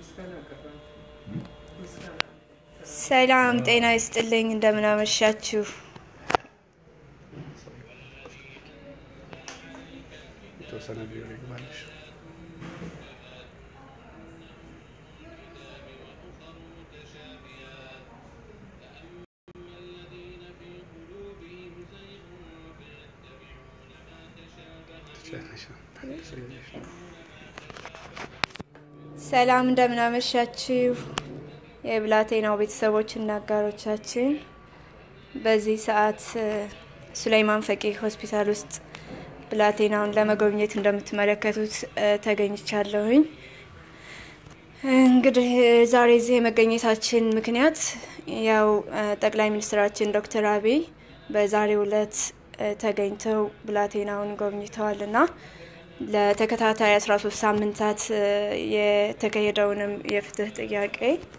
ሰላም ጤና ይስጥልኝ እንደምን አመሻችሁ ሰላም እንደምን አመሻችሁ የብላቴናው ቤተሰቦችና አጋሮቻችን በዚህ ሰዓት ሱሌይማን ፈቂ ሆስፒታል ውስጥ ብላቴናውን ለመጎብኘት እንደምትመለከቱት ተገኝቻለሁኝ እንግዲህ ዛሬ እዚህ መገኘታችን ምክንያት ያው ጠቅላይ ሚኒስትራችን ዶክተር አብይ በዛሬው ዕለት ተገኝተው ብላቴናውን ጎብኝተዋልና ለተከታታይ 13 ሳምንታት የተካሄደውንም የፍትህ ጥያቄ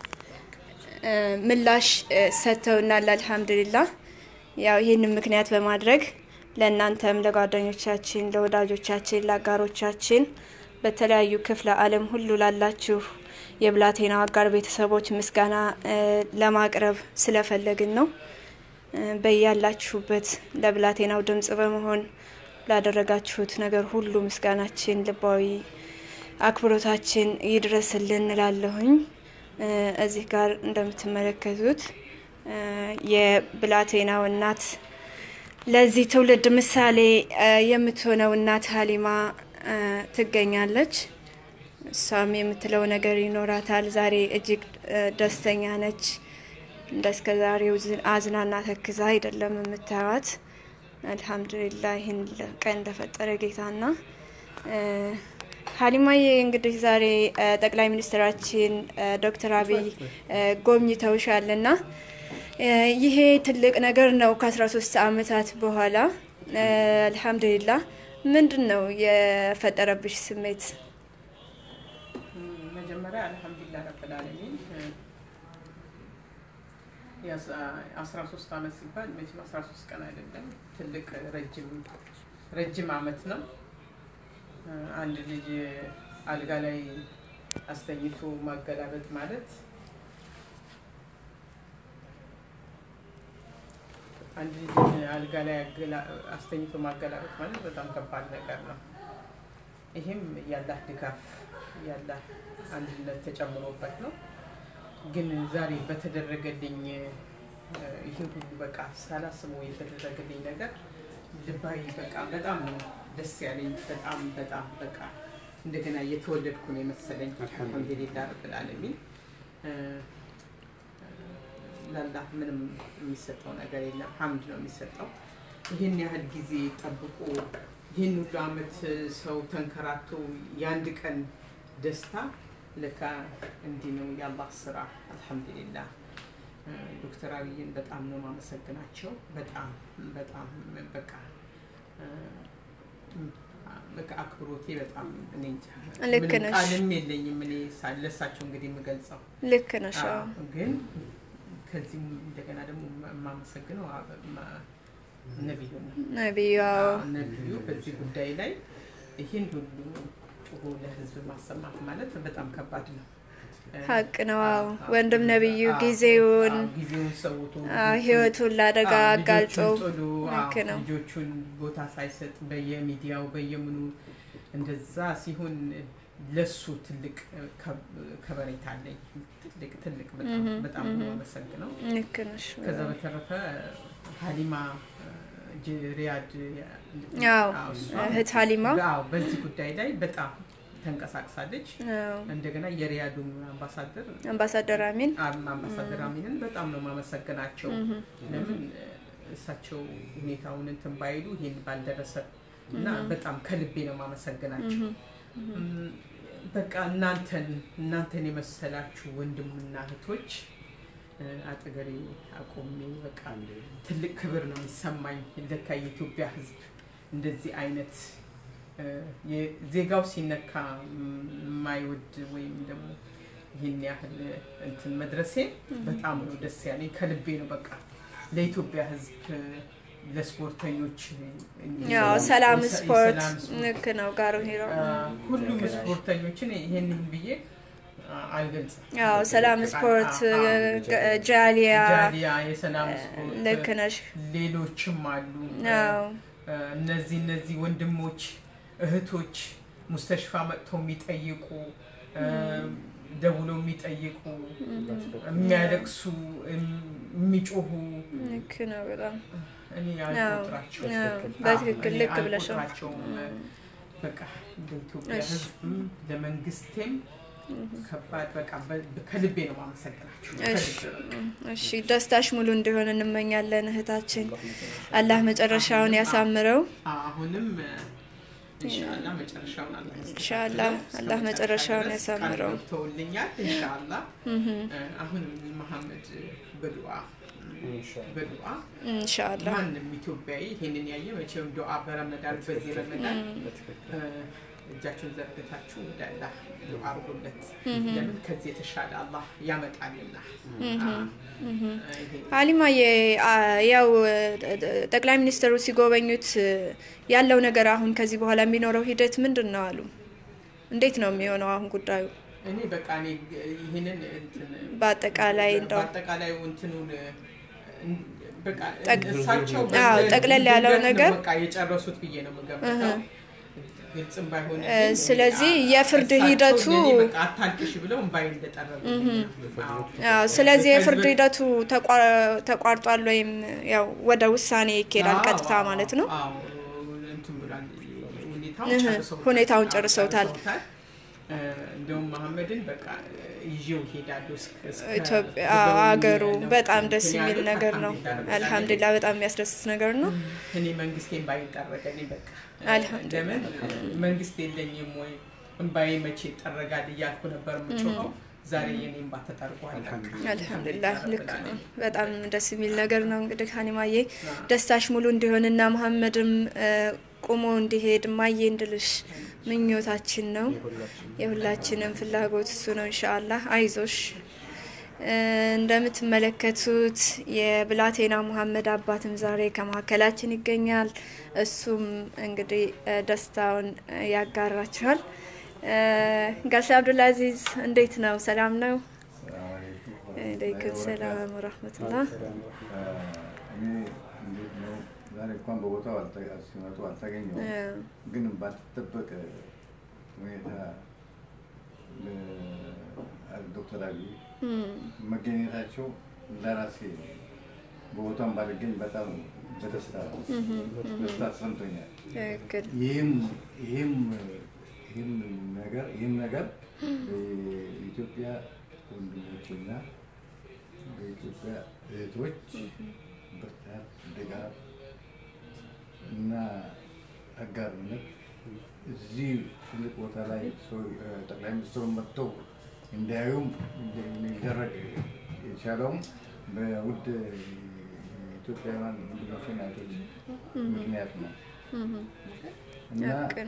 ምላሽ ሰጥተውናል አልহামዱሊላህ ያው ይሄንን ምክንያት በማድረግ ለእናንተም ለጓደኞቻችን ለወዳጆቻችን ለአጋሮቻችን በተለያዩ ክፍለ ዓለም ሁሉ ላላችሁ የብላቴናው አጋር ቤተሰቦች ምስጋና ለማቅረብ ስለፈለግን ነው በያላችሁበት ለብላቴናው ድምጽ በመሆን ላደረጋችሁት ነገር ሁሉ ምስጋናችን ልባዊ አክብሮታችን ይድረስልን እንላለሁኝ እዚህ ጋር እንደምትመለከቱት የብላቴናው እናት ለዚህ ትውልድ ምሳሌ የምትሆነው እናት ሀሊማ ትገኛለች ሳም የምትለው ነገር ይኖራታል ዛሬ እጅግ ደስተኛ ነች እንደስከዛሬው አዝናና ተክዛ አይደለም የምታዋት አልহামዱሊላህ ይህን ቀን ተፈጠረ ጌታና ሀሊማዬ እንግዲህ ዛሬ ጠቅላይ ሚኒስትራችን ዶክተር አብይ ጎብኝተውሻልና ይሄ ትልቅ ነገር ነው ከ13 አመታት በኋላ አልহামዱሊላህ ምንድነው የፈጠረብሽ ስሜት መጀመሪያ አልহামዱሊላህ ረብል ዓለሚን ያ 13 አመት ሲባል መቼም 13 ቀን አይደለም ትልቅ ረጅም አመት ነው አንድ ልጅ አልጋ ላይ አስተኝቶ ማገላበጥ ማለት አንድ ልጅ አልጋ ላይ አስተኝቶ ማገላበጥ ማለት በጣም ከባድ ነገር ነው ይሄም ያላህ ድጋፍ ያላህ አንድነት ተጨምሮበት ነው ግን ዛሬ በተደረገልኝ ይሄ ሁሉ በቃ ሳላስበው የተደረገልኝ ነገር ልባይ በቃ በጣም ነው ደስ ያለኝ በጣም በቃ እንደገና የተወለድኩ ነው መሰለኝ አልহামዱሊላህ ረብል ዓለሚን ለአላህ ምንም የሚሰጠው ነገር የለም ሐምድ ነው የሚሰጠው ይሄን ያህል ጊዜ ጠብቆ ይሄን ሁሉ አመት ሰው ተንከራቶ ያንድ ቀን ደስታ ለካ እንዲ ነው ያላህ ስራ አልহামዱሊላህ ዶክተር አብይን በጣም ነው ማመሰግናቸው በጣም በቃ አክብሮቴ በጣም እኔ ልክ ነሽ ቃልም የለኝም እኔ ሳለሳቸው እንግዲህ መገልጸው ልክ ነሽ ግን ከዚህ እንደገና ደግሞ ማመሰግነው ነብዩ በዚህ ጉዳይ ላይ ይሄን ሁሉ ጥሩ ለህዝብ ማሰማት ማለት በጣም ከባድ ነው ሀቅ ነው ወንድም ነብዩ ጊዜውን ሰውቶ ህይወቱን ላደጋ አጋልጦ ልክ ነው ልጆቹን ቦታ ሳይሰጥ በየሚዲያው በየምኑ እንደዛ ሲሆን ለሱ ትልቅ ከበሬታ አለኝ ትልቅ በጣም ማመሰግነው ልክ ነሽ ከዛ በተረፈ ሀሊማ ሪያድ ሀሊማ በዚህ ጉዳይ ላይ በጣም ተንቀሳቅሳለች እንደገና የሪያዱ አምባሳደር አሚንን በጣም ነው ማመሰግናቸው ለምን እሳቸው ሁኔታውን እንትን ባይሉ ይሄን ባልደረሰ እና በጣም ከልቤ ነው ማመሰግናቸው በቃ እናንተን የመሰላችሁ ወንድምና እህቶች አጠገሬ አቆሜ በቃ ትልቅ ክብር ነው የሚሰማኝ ለካ የኢትዮጵያ ህዝብ እንደዚህ አይነት የዜጋው ሲነካ ማይወድ ወይም ደግሞ ይሄን ያህል እንትን መድረሴ በጣም ነው ደስ ያለኝ ከልቤ ነው በቃ ለኢትዮጵያ ህዝብ ለስፖርተኞች ያው ሰላም ስፖርት ልክ ነው ጋሩ ሄሮ ሁሉም ስፖርተኞችን ይሄንን ብዬ አልገልጽም ያው ሰላም ስፖርት ጃሊያ የሰላም ስፖርት ለከነሽ ሌሎችም አሉ እነዚህ ወንድሞች እህቶች ሙስተሽፋ መጥተው የሚጠይቁ ደውለው የሚጠይቁ የሚያለቅሱ የሚጮሁ ለከና በጣም እኔ ያልቆጥራቸው በትክክል ልክ ብለሻል በቃ በኢትዮጵያ ህዝብ ለመንግስቴም ከባድ በቃ ከልቤ ነው ማመሰግናችሁ እሺ ደስታሽ ሙሉ እንዲሆን እንመኛለን እህታችን አላህ መጨረሻውን ያሳምረው አሁንም ኢንሻአላህ አላህ መጨረሻውን ያሳምረው ተውልኛል ኢንሻአላህ አሁንም መሐመድ በዱዓ ኢንሻአላህ ማንም ኢትዮጵያዊ ይሄንን ያየ መቼም ዱዓ በረመዳን በዚህ ረመዳን እጃችሁን ዘርግታችሁ ለአላህ ዱዓ አድርጉለት ለምን ከዚህ የተሻለ አላህ ያመጣልና አሊማዬ ያው ጠቅላይ ሚኒስትሩ ሲጎበኙት ያለው ነገር አሁን ከዚህ በኋላ የሚኖረው ሂደት ምንድነው አሉ እንዴት ነው የሚሆነው አሁን ጉዳዩ እኔ በቃ እኔ ይሄንን በአጠቃላይ እንደው በአጠቃላይ እንትኑን በቃ እሳቸው ጠቅለል ያለው ነገር በቃ የጨረሱት ብዬ ነው የምገምተው ግልጽም ባይሆን ስለዚህ የፍርድ ሂደቱ በቃ አታልቅሽ ብለው እንባይ እንደጠረቡ ስለዚህ የፍርድ ሂደቱ ተቋርጧል ወይም ያው ወደ ውሳኔ ይኬዳል ቀጥታ ማለት ነው እንትን ብሏል ሁኔታውን ጨርሰውታል እንደውም መሐመድን በቃ ይዤው ሄዳለሁ ኢትዮጵያ አገሩ በጣም ደስ የሚል ነገር ነው አልহামዱሊላህ በጣም የሚያስደስት ነገር ነው እኔ መንግስቴን ባይጠረገኝ በቃ አልহামዱሊላህ መንግስት የለኝም ወይ እንባይ መቼ ጠረጋል ያልኩ ነበር ምቾው ዛሬ የኔም ባተጠርቋል አልহামዱሊላህ ልክ በጣም ደስ የሚል ነገር ነው እንግዲህ ሀኒማዬ ደስታሽ ሙሉ እንዲሆንና መሐመድም ቆሞ እንዲሄድ ማዬ እንድልሽ ምኞታችን ነው የሁላችንም ፍላጎት እሱ ነው ኢንሻአላህ አይዞሽ እንደምትመለከቱት የብላቴና መሐመድ አባትም ዛሬ ከማከላችን ይገኛል እሱም እንግዲህ ደስታውን ያጋራቻል ጋሽ አብዱልአዚዝ እንዴት ነው ሰላም ነው አለይኩም ሰላም ወራህመቱላህ ዛሬ እንኳን በቦታው አልተገኘው ግን ባልተጠበቀ ሁኔታ ዶክተር አብይ መገኘታቸው ለራሴ በቦታው ባልገኝ በጣም በደስታ ተሰምቶኛል ይህም ነገር በኢትዮጵያ ወንድሞችና በኢትዮጵያ እህቶች ብርታት ድጋፍ እና አጋርነት እዚህ ትልቅ ቦታ ላይ ጠቅላይ ሚኒስትሩን መጥተው እንዲያዩም የሚደረግ የቻለውም በውድ ኢትዮጵያውያን ወንድሞችና እህቶች ምክንያት ነው እና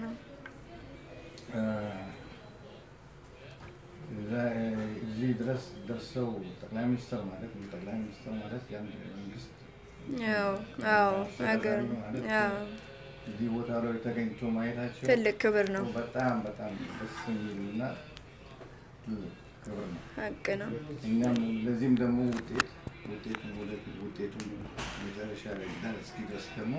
እዚህ ድረስ ደርሰው ጠቅላይ ሚኒስትር ማለት የአንድ መንግስት አዎ አገር እዚህ ቦታ ላይ ተገኝቶ ማየታቸው ትልቅ ክብር ነው በጣም ደስ የሚልና ክብር ነው ሀቅ ነው እኛም ለዚህም ደግሞ ውጤቱን መጨረሻ ላይ እስኪደርስ ደግሞ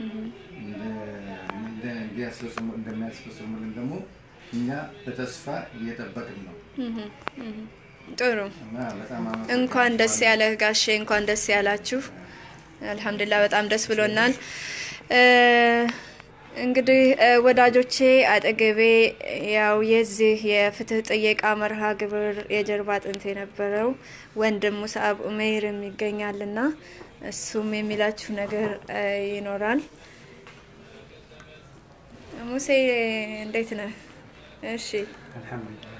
እንደሚያስፈጽሙልን ደግሞ እኛ በተስፋ እየጠበቅን ነው ጥሩ እንኳን ደስ ያለህ ጋሼ እንኳን ደስ ያላችሁ አልহামዱሊላህ በጣም ደስ ብሎናል እንግዲህ ወዳጆቼ አጠገቤ ያው የዚህ የፍትህ ጥየቃ መርሃ ግብር የጀርባ አጥንት የነበረው ወንድም ሙሳብ ኡመይር የሚገኛልና እሱም የሚላችሁ ነገር ይኖራል ሙሴ እንዴት ነህ እሺ አልহামዱሊላህ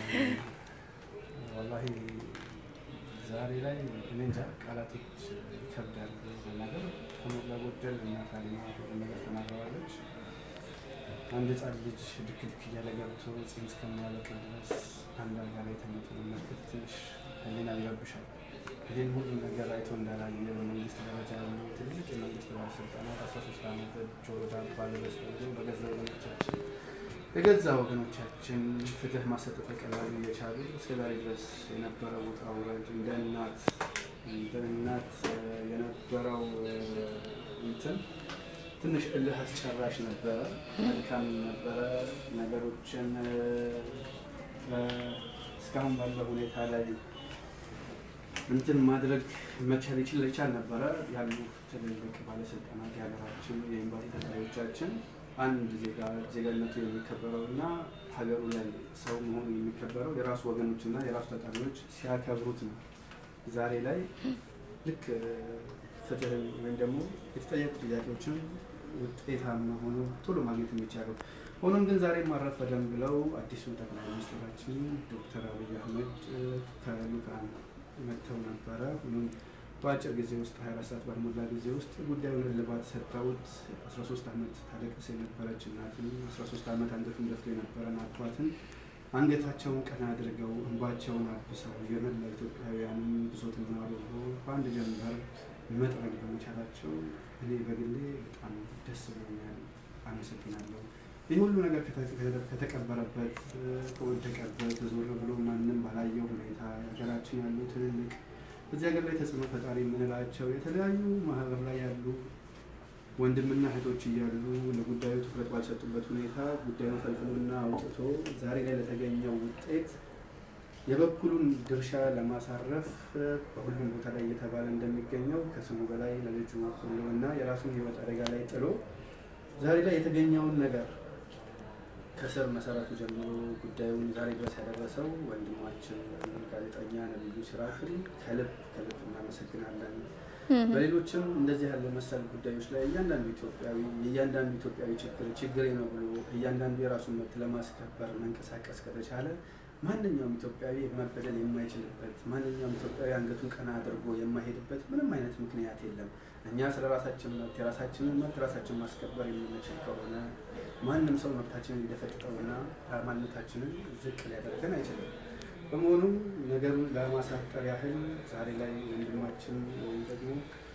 والله ዛሬ ላይ እንጃ ቃላቶች ይከብዳሉ ነገር ከሞላ ጎደል እና ካሊማ ነገር ተናግረዋለች አንድ ጻድ ልጅ ድክድክ እያለ ገብቶ ጽንስ ከሚያለቅ ድረስ አንድ አልጋ ላይ ተኝቶ መመልከት ትንሽ ህሊና ይረብሻል ይህን ሁሉ ነገር አይቶ እንዳላየ በመንግስት ደረጃ ያሉ ትልቅ የመንግስት ባለስልጣናት 13 ዓመት ጆሮ ዳባ ለበስ በገዛ ወንዶቻችን የገዛ ወገኖቻችን ፍትህ ማሰጠት ቀላል እየቻሉ እስከዛሬ ድረስ የነበረው ውጣ ውረድ እንደ እናት የነበረው እንትን ትንሽ እልህ አስጨራሽ ነበረ። መልካም ነበረ። ነገሮችን እስካሁን ባለው ሁኔታ ላይ እንትን ማድረግ መቻል ይችላል ነበረ። ያሉ ትልልቅ ባለስልጣናት የሀገራችን የኤምባሲ ተጠሪዎቻችን አንድ ዜጋነቱ የሚከበረውና ሀገሩ ላይ ሰው መሆኑ የሚከበረው የራሱ ወገኖችና የራሱ ተጠሪዎች ሲያከብሩት ነው። ዛሬ ላይ ልክ ፍትህን ወይም ደግሞ የተጠየቁ ጥያቄዎችን ውጤታማ ሆኖ ቶሎ ማግኘት የሚቻለው። ሆኖም ግን ዛሬ ማረፈደም ብለው አዲሱ ጠቅላይ ሚኒስትራችን ዶክተር አብይ አህመድ ከሉካን መጥተው ነበረ። ሆኖም በአጭር ጊዜ ውስጥ 24 ሰዓት ባልሞላ ጊዜ ውስጥ ጉዳዩን እልባት ሰጥተውት 13 ዓመት ታለቅስ የነበረች እናትን 13 ዓመት አንገቱን ደፍቶ የነበረን አባትን አንገታቸውን ቀና አድርገው እንባቸውን አብሰው የመላ ኢትዮጵያውያንን ብሶትና ሮሮ በአንድ ጀንበር መጥረግ በመቻላቸው እኔ በግሌ በጣም ደስ ብሎኛል። አመሰግናለሁ። ይህ ሁሉ ነገር ከተቀበረበት ከወደቀበት ዞር ብሎ ማንም ባላየው ሁኔታ ሀገራችን ያሉ ትልልቅ እዚህ ሀገር ላይ ተጽዕኖ ፈጣሪ የምንላቸው የተለያዩ ማህበር ላይ ያሉ ወንድምና እህቶች እያሉ ለጉዳዩ ትኩረት ባልሰጡበት ሁኔታ ጉዳዩን ፈልፍሎና አውጥቶ ዛሬ ላይ ለተገኘው ውጤት የበኩሉን ድርሻ ለማሳረፍ በሁሉም ቦታ ላይ እየተባለ እንደሚገኘው ከስሙ በላይ ለልጁ ሁሉና የራሱን ህይወት አደጋ ላይ ጥሎ ዛሬ ላይ የተገኘውን ነገር ከስር መሰረቱ ጀምሮ ጉዳዩን ዛሬ ድረስ ያደረሰው ወንድማችን ጋዜጠኛ ነብዩ ሲራክል ከልብ እናመሰግናለን። በሌሎችም እንደዚህ ያለ መሰል ጉዳዮች ላይ እያንዳንዱ ኢትዮጵያዊ ችግር ነው ብሎ እያንዳንዱ የራሱን መብት ለማስከበር መንቀሳቀስ ከተቻለ ማንኛውም ኢትዮጵያዊ መበደል የማይችልበት ማንኛውም ኢትዮጵያዊ አንገቱን ቀና አድርጎ የማይሄድበት ምንም አይነት ምክንያት የለም። እኛ ስለራሳችን መብት የራሳችንን መብት ራሳችን ማስከበር የምንችል ከሆነ ማንም ሰው መብታችንን ሊደፈጥጠውና ማንነታችንን ዝቅ ሊያደርገን አይችልም። በመሆኑም ነገሩን ለማሳጠር ያህል ዛሬ ላይ ወንድማችን ወይም ደግሞ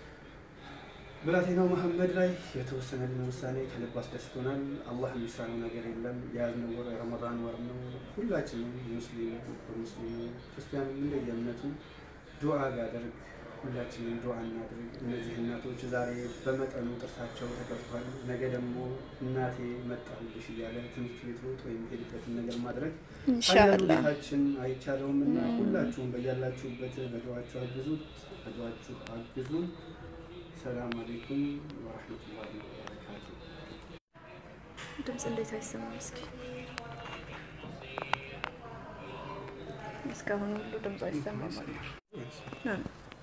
ብላቴናው መሐመድ ላይ የተወሰነልን ውሳኔ ከልብ አስደስቶናል። አላህ የሚሳነው ነገር የለም። የያዝነው ወር ረመዳን ወር ነው። ሁላችንም ሙስሊሙ ክርስቲያኑ እንደየእምነቱ ዱዓ ቢያደርግ ሁላችንም ዱዓ እናድርግ። እነዚህ እናቶች ዛሬ በመጠኑ ጥርሳቸው ተከፍቷል። ነገ ደግሞ እናቴ መጣሁልሽ እያለ ትምህርት ቤት ሮጥ ወይም ሄድበትን ነገር ማድረግ ኢንሻአላህ አይቻለውም እና ሁላችሁም በያላችሁበት በዱዓችሁ አግዙን። ሰላም አለይኩም ወራህመቱላሂ ወበረካቱ። ድምጽ እንዴት አይሰማም? እስካሁን ሁሉ ድምጽ አይሰማም ማለት ነው።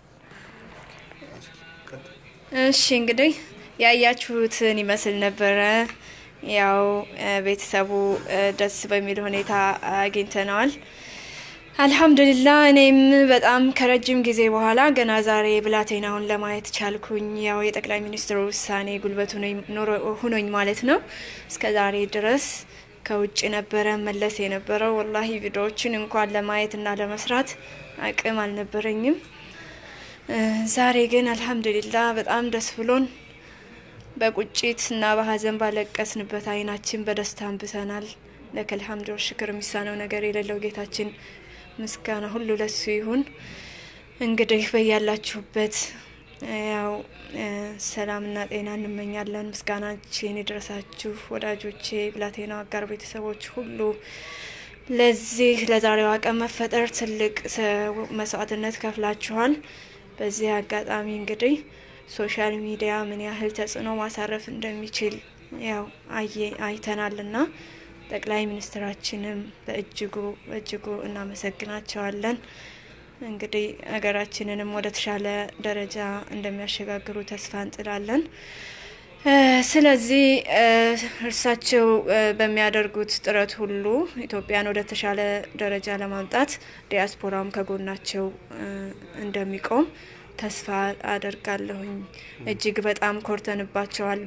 እሺ እንግዲህ ያያችሁትን ይመስል ነበረ። ያው ቤተሰቡ ደስ በሚል ሁኔታ አግኝተናል። አልহামዱሊላህ እኔም በጣም ከረጅም ጊዜ በኋላ ገና ዛሬ ብላቴናውን ለማየት ቻልኩኝ። ያው የጠቅላይ ሚኒስትሩ ውሳኔ ጉልበቱ ሆኖኝ ማለት ነው። እስከ ዛሬ ድረስ ከውጭ ነበረ መለስ የነበረው። ወላሂ ቪዲዮዎችን እንኳን ለማየትና ለመስራት አቅም አልነበረኝም። ዛሬ ግን አልহামዱሊላህ በጣም ደስ ብሎን በቁጭትና በሐዘን ባለቀስንበት አይናችን በደስታ አንብተናል። ለከል ሐምድ ወሽክር የሚሳነው ነገር የሌለው ጌታችን ምስጋና ሁሉ ለሱ ይሁን። እንግዲህ በያላችሁበት ያው ሰላምና ጤና እንመኛለን። ምስጋናችን ይድረሳችሁ ወዳጆቼ፣ ብላቴናው አጋር ቤተሰቦች ሁሉ። ለዚህ ለዛሬዋ ቀን መፈጠር ትልቅ መስዋዕትነት ከፍላችኋል። በዚህ አጋጣሚ እንግዲህ ሶሻል ሚዲያ ምን ያህል ተጽዕኖ ማሳረፍ እንደሚችል ያው አይተናልና ጠቅላይ ሚኒስትራችንም በእጅጉ እናመሰግናቸዋለን። እንግዲህ ሀገራችንንም ወደ ተሻለ ደረጃ እንደሚያሸጋግሩ ተስፋ እንጥላለን። ስለዚህ እርሳቸው በሚያደርጉት ጥረት ሁሉ ኢትዮጵያን ወደ ተሻለ ደረጃ ለማምጣት ዲያስፖራም ከጎናቸው እንደሚቆም ተስፋ አደርጋለሁኝ። እጅግ በጣም ኮርተንባቸዋል።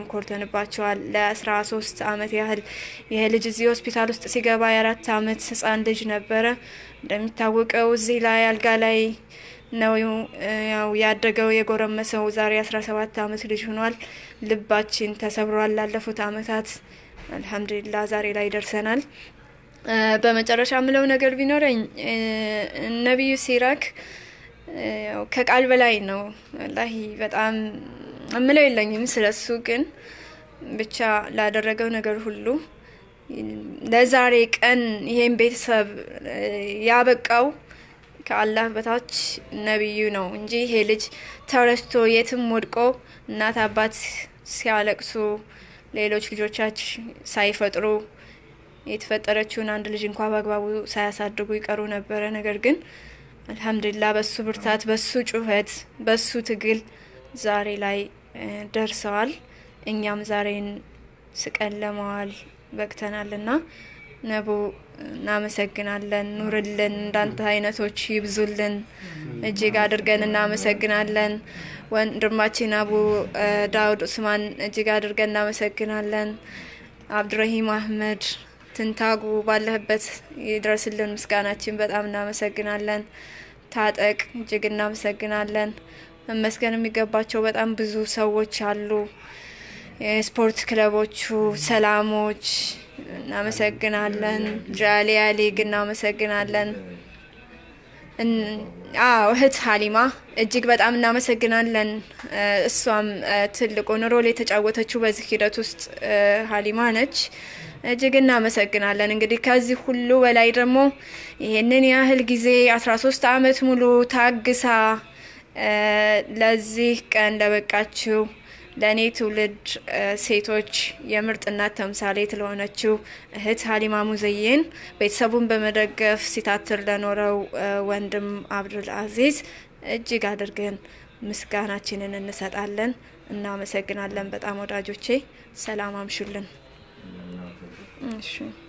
ለ13 አመት ያህል ይሄ ልጅ እዚህ ሆስፒታል ውስጥ ሲገባ የ4 አመት ህፃን ልጅ ነበረ። እንደሚታወቀው እዚህ ላይ አልጋ ላይ ነው ያው ያደገው የጎረመሰው። ዛሬ 17 አመት ልጅ ሆኗል። ልባችን ተሰብሯል። ላለፉት አመታት አልহামዱሊላህ ዛሬ ላይ ደርሰናል። በመጨረሻ ምለው ነገር ቢኖረኝ ነብዩ ሲራክ ከቃል በላይ ነው والله በጣም ምለው የለኝም ስለሱ ግን ብቻ ላደረገው ነገር ሁሉ ለዛሬ ቀን ይሄን ቤተሰብ ያበቃው ከአላህ በታች ነብዩ ነው እንጂ ይሄ ልጅ ተረስቶ የትም ወድቆ እናት አባት ሲያለቅሱ ሌሎች ልጆቻችን ሳይፈጥሩ የተፈጠረችውን አንድ ልጅ እንኳን በአግባቡ ሳያሳድጉ ይቀሩ ነበር። ነገር ግን አልহামዱሊላህ በሱ ብርታት በሱ ጩኸት በሱ ትግል ዛሬ ላይ ደርሰዋል። እኛም ዛሬን ስቀለማዋል በቅተናልና ነቡ እናመሰግናለን። ኑርልን እንዳንተ አይነቶች ይብዙልን እጅግ አድርገን እናመሰግናለን። ወንድማችን አቡ ዳውድ ኡስማን እጅግ አድርገን እናመሰግናለን። አብዱራሂም አህመድ ትንታጉ ባለህበት ይድረስልን ምስጋናችን በጣም እናመሰግናለን። ታጠቅ እጅግ እናመሰግናለን። መመስገን የሚገባቸው በጣም ብዙ ሰዎች አሉ። የስፖርት ክለቦቹ ሰላሞች እናመሰግናለን። ጃሊያ ሊግ እናመሰግናለን። እህት ሀሊማ እጅግ በጣም እናመሰግናለን። እሷም ትልቁን ሮል የተጫወተችው በዚህ ሂደት ውስጥ ሀሊማ ነች። እጅግ እናመሰግናለን። እንግዲህ ከዚህ ሁሉ በላይ ደግሞ ይሄንን ያህል ጊዜ 13 አመት ሙሉ ታግሳ ለዚህ ቀን ለበቃችሁ ለኔ ትውልድ ሴቶች የምርጥናት ተምሳሌት ለሆነችው እህት ሀሊማ ሙዘይን ቤተሰቡን በመደገፍ ሲታትር ለኖረው ወንድም አብዱል አዚዝ እጅግ አድርገን ምስጋናችንን እንሰጣለን። እናመሰግናለን በጣም ወዳጆቼ። ሰላም አምሹልን። እሺ